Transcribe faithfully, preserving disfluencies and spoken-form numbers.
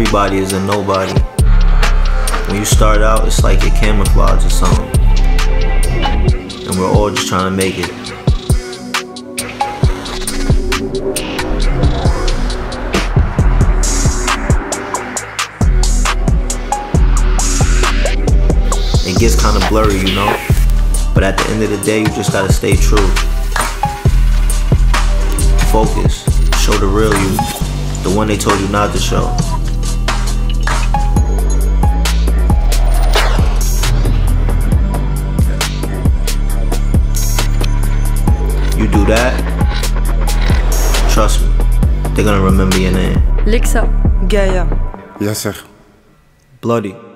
everybody is a nobody. When you start out, it's like your camouflage or something. And we're all just trying to make it. It gets kind of blurry, you know? But at the end of the day, you just gotta stay true. Focus. Show the real you. The one they told you not to show. You do that, trust me, they're gonna remember your name. Lexa, Gaia. Yasser. Bloody.